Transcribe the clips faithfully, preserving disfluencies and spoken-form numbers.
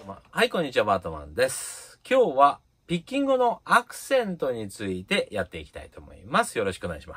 トマン。はい、こんにちは、バートマンです。今日はピッキングのアクセントについてやっていきたいと思います。よろしくお願いします。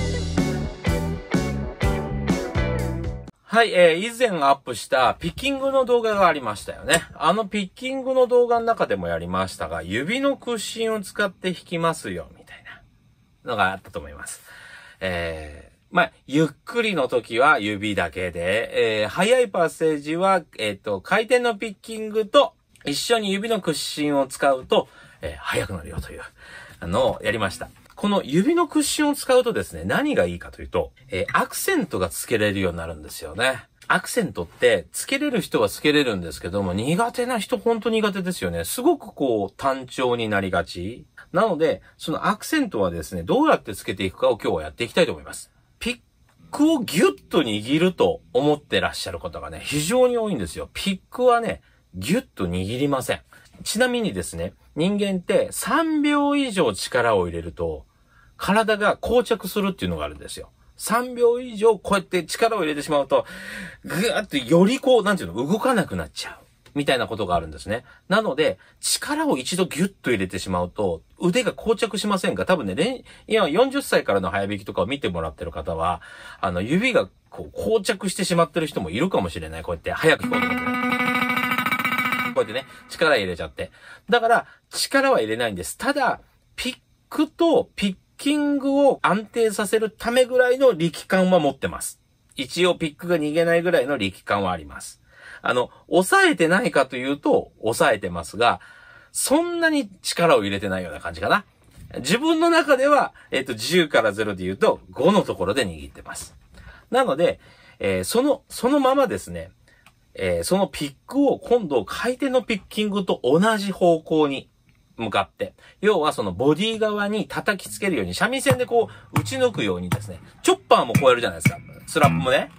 はい、えー、以前アップしたピッキングの動画がありましたよね。あのピッキングの動画の中でもやりましたが、指の屈伸を使って弾きますよ、みたいなのがあったと思います。えーまあ、ゆっくりの時は指だけで、えー、速いパッセージは、えっと、回転のピッキングと一緒に指の屈伸を使うと、えー、速くなるよというのをやりました。この指の屈伸を使うとですね、何がいいかというと、えー、アクセントがつけれるようになるんですよね。アクセントってつけれる人はつけれるんですけども、苦手な人ほんと苦手ですよね。すごくこう単調になりがち。なので、そのアクセントはですね、どうやってつけていくかを今日はやっていきたいと思います。ピックをギュッと握ると思ってらっしゃる方がね、非常に多いんですよ。ピックはね、ギュッと握りません。ちなみにですね、人間ってさんびょう以上力を入れると、体が膠着するっていうのがあるんですよ。さんびょう以上こうやって力を入れてしまうと、ぐーっとよりこう、なんていうの、動かなくなっちゃう。みたいなことがあるんですね。なので、力を一度ギュッと入れてしまうと、腕が膠着しませんが、多分ね、今よんじゅっさいからの早弾きとかを見てもらってる方は、あの、指がこう膠着してしまってる人もいるかもしれない。こうやって早く弾こうと思ってね。こうやってね、力入れちゃって。だから、力は入れないんです。ただ、ピックとピッキングを安定させるためぐらいの力感は持ってます。一応ピックが逃げないぐらいの力感はあります。あの、抑えてないかというと、抑えてますが、そんなに力を入れてないような感じかな。自分の中では、えっと、じゅうからゼロで言うと、ごのところで握ってます。なので、えー、その、そのままですね、えー、そのピックを今度回転のピッキングと同じ方向に向かって、要はそのボディ側に叩きつけるように、三味線でこう、打ち抜くようにですね、チョッパーもこうやるじゃないですか。スラップもね。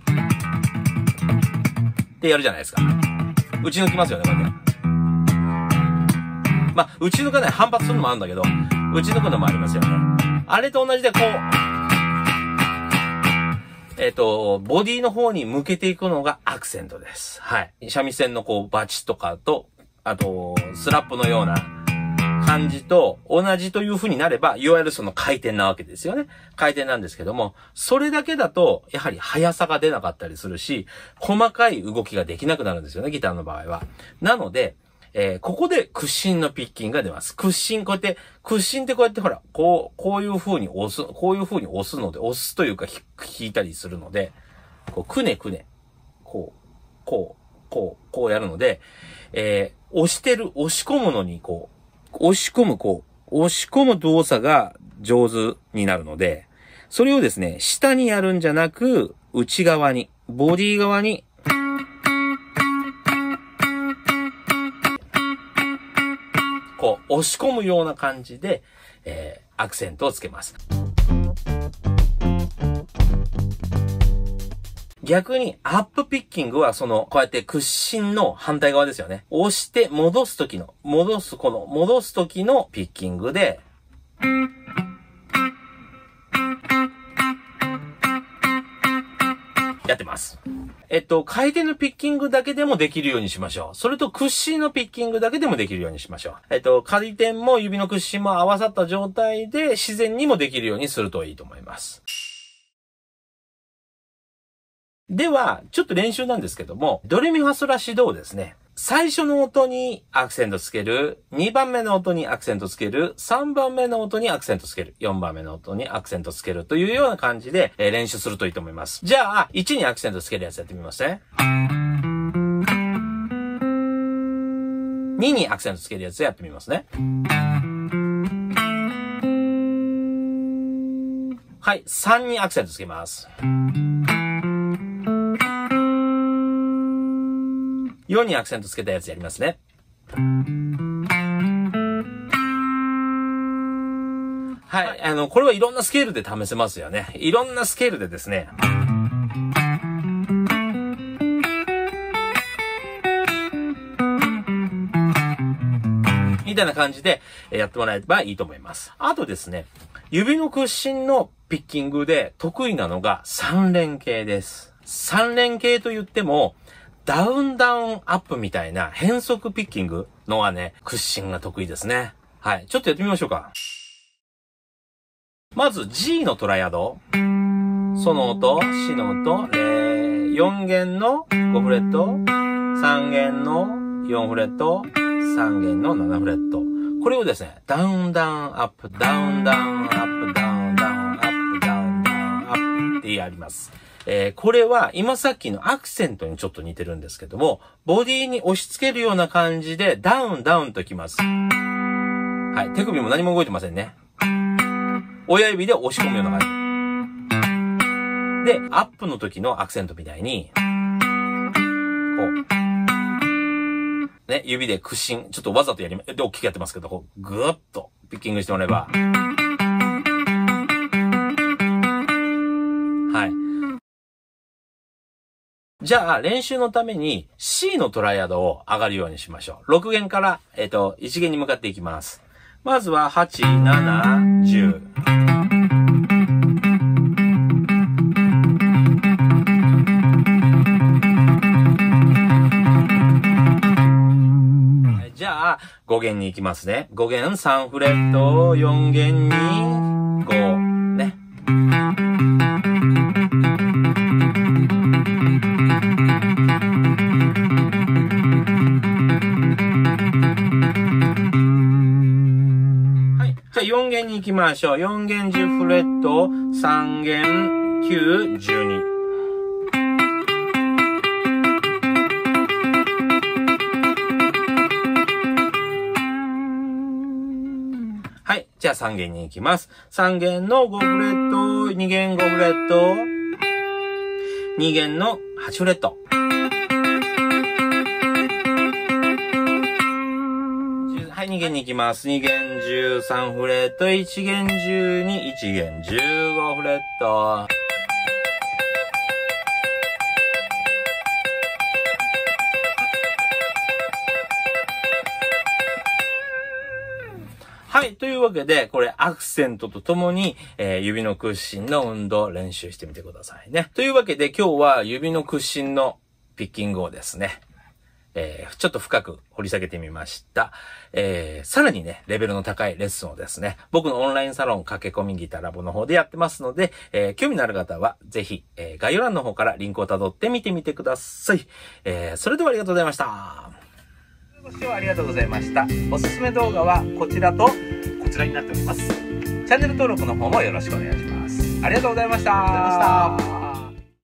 ってやるじゃないですか。打ち抜きますよね、こうやって。まあ、打ち抜かない、反発するのもあるんだけど、打ち抜くのもありますよね。あれと同じでこう、えっと、ボディの方に向けていくのがアクセントです。はい。三味線のこう、バチとかと、あと、スラップのような感じと同じという風になれば、いわゆるその回転なわけですよね。回転なんですけども、それだけだと、やはり速さが出なかったりするし、細かい動きができなくなるんですよね、ギターの場合は。なので、えー、ここで屈伸のピッキングが出ます。屈伸、こうやって、屈伸ってこうやってほら、こう、こういう風に押す、こういう風に押すので、押すというか、引いたりするので、こう、くねくね、こう、こう、こう、こうやるので、えー、押してる、押し込むのに、こう、押し込む、こう、押し込む動作が上手になるので、それをですね、下にやるんじゃなく、内側に、ボディ側に、こう、押し込むような感じで、えー、アクセントをつけます。逆に、アップピッキングは、その、こうやって屈伸の反対側ですよね。押して戻すときの、戻す、この、戻すときのピッキングで、やってます。えっと、回転のピッキングだけでもできるようにしましょう。それと屈伸のピッキングだけでもできるようにしましょう。えっと、回転も指の屈伸も合わさった状態で自然にもできるようにするといいと思います。では、ちょっと練習なんですけども、ドレミファソラシドをですね、最初の音にアクセントつける、にばんめの音にアクセントつける、さんばんめの音にアクセントつける、よんばんめの音にアクセントつけるというような感じで、えー、練習するといいと思います。じゃあ、いちにアクセントつけるやつやってみますね。ににアクセントつけるやつやってみますね。はい、さんにアクセントつけます。よにアクセントつけたやつやりますね。はい、あの、これはいろんなスケールで試せますよね。いろんなスケールでですね。みたいな感じでやってもらえばいいと思います。あとですね、指の屈伸のピッキングで得意なのがさん連形です。さん連形と言っても、 ダウンダウンアップみたいな変則ピッキングのはね、屈伸が得意ですね。はい。ちょっとやってみましょうか。まず G のトライアド。ソの音、シの音、レ、よん弦のごフレット、さん弦のよんフレット、さん弦のななフレット。これをですね、ダウンダウンアップ、ダウンダウンアップ、ダウンダウンアップ、ダウンダウンアップってやります。えー、これは今さっきのアクセントにちょっと似てるんですけども、ボディに押し付けるような感じでダウンダウンときます。はい。手首も何も動いてませんね。親指で押し込むような感じ。で、アップの時のアクセントみたいに、こう、ね、指で屈伸、ちょっとわざとやりま、で、大きくやってますけど、こう、ぐーっとピッキングしてもらえば、はい。じゃあ、練習のために C のトライアドを上がるようにしましょう。ろく弦から、えっと、いち弦に向かっていきます。まずは、はち、なな、じゅう。じゃあ、ご弦に行きますね。ご弦さんフレット、よん弦にご、ね。はい。じゃあよん弦に行きましょう。よん弦じゅうフレット、さん弦きゅう、じゅうに。はい。じゃあさん弦に行きます。さん弦のごフレット、に弦ごフレット、に弦のはちフレット。はい、に弦に行きます。に弦じゅうさんフレット、いち弦じゅうに、いち弦じゅうごフレット。はい。というわけで、これアクセントとともに、えー、指の屈伸の運動を練習してみてくださいね。というわけで今日は指の屈伸のピッキングをですね、えー、ちょっと深く掘り下げてみました。えー、さらにね、レベルの高いレッスンをですね、僕のオンラインサロン駆け込みギターラボの方でやってますので、えー、興味のある方はぜひ、えー、概要欄の方からリンクを辿って見てみてください。えー、それではありがとうございました。ご視聴ありがとうございました。おすすめ動画はこちらとこちらになっております。チャンネル登録の方もよろしくお願いします。ありがとうございました。ありがとうございました。